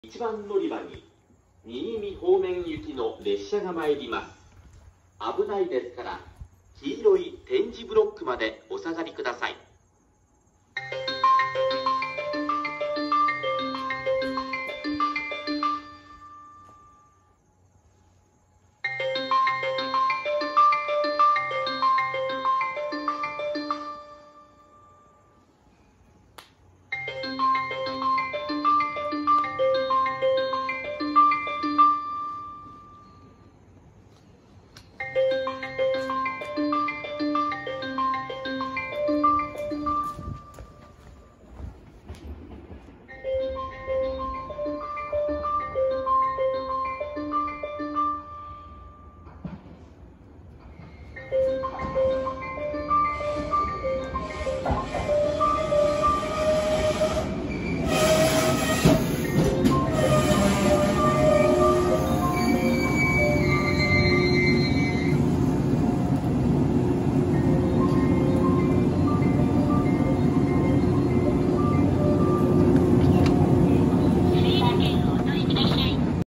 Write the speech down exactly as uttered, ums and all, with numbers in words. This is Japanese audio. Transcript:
いちばん乗り場に新見方面行きの列車が参ります。危ないですから黄色い点字ブロックまでお下がりください。